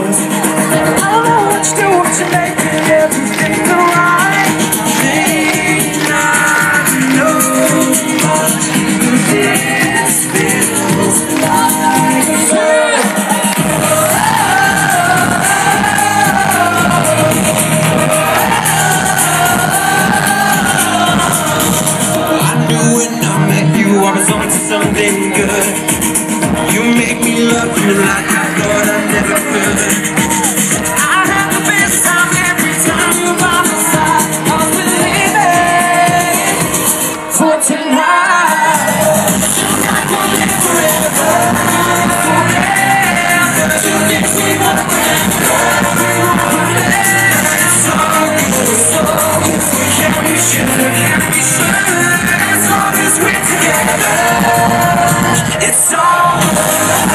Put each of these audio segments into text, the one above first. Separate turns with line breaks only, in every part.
I don't know what you do, what you make it everything the right thing. I know this feels like I knew when I met you I was on to something good. You make me love you like I thought I never could. I have the best time every time you're by my side. I'm believing for tonight. Tonight will live forever. Forever. Tonight we won't remember. It's all good, it's all good. Can we share? Can we share? As long as we're together, it's all good.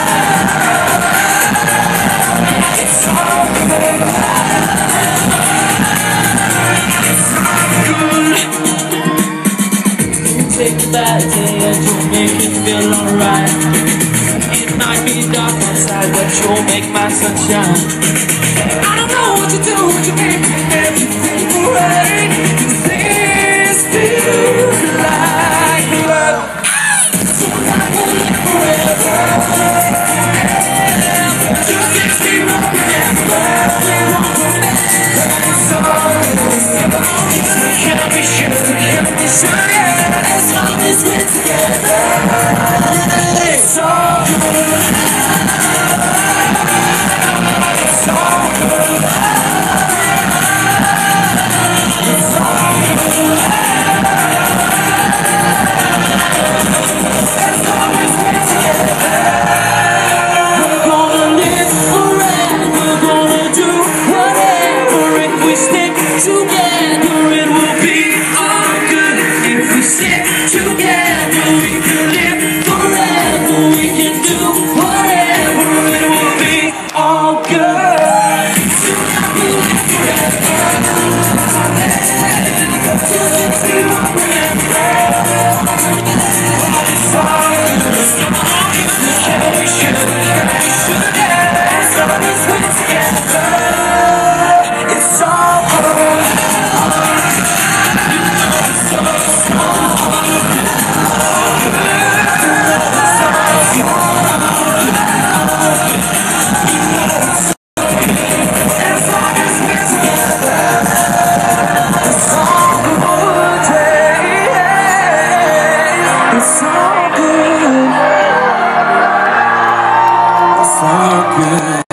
It's all good. It's all good. You take a bad day and you'll make it feel alright. It might be dark outside, but you'll make my sunshine. I don't know what to do, but you make everything right. This feels like love. Tonight will live forever. Just makes me remember. We won't remember. It's all good. Can we share? Can we share? Yeah, as long as we're together, it's all good. It's all good. It's all good. As long as we're together, we're gonna live forever. We're gonna do whatever. If we stick together, it will be all good. If we stick together, we can live forever. We can do whatever. It will be all good. Tonight we'll live forever. Just we won't remember. It's all good. Can we should? Can we should? As long as we're together, it's all good. As long as we're together, it's all good. Yeah. It's all good. It's all good.